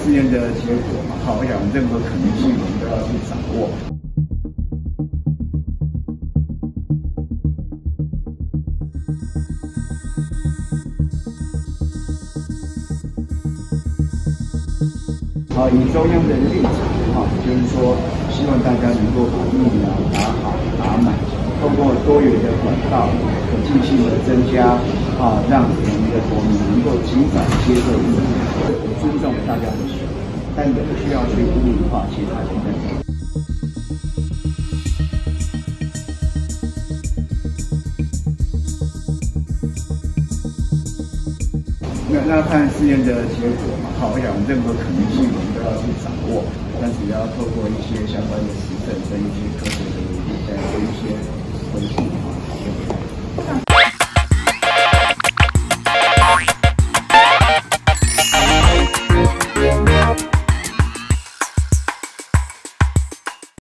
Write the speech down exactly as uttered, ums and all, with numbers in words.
试验的结果嘛，好，我想任何可能性我们都要去掌握。好，以中央的立场，哈，就是说，希望大家能够把疫苗打好、打满，通过多元的管道、可进性的增加，啊，让我们的国民能够尽早接受疫苗。我尊重大家的选择，但也不需要去污名化其他人的。那那看试验的结果嘛，好，我想任何可能性我们都要去掌握，但是也要透过一些相关的实证跟一些科学的努力，再做一些分析。